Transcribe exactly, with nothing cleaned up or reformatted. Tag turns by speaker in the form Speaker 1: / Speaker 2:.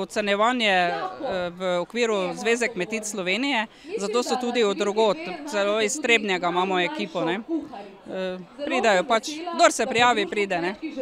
Speaker 1: ocenjevanje v okviru Zveze kmetic Slovenije, zato so tudi od drugod, celo iz Trebnjega imamo ekipo, ne. Pridejo pač, kdor se prijavi, pride, ne.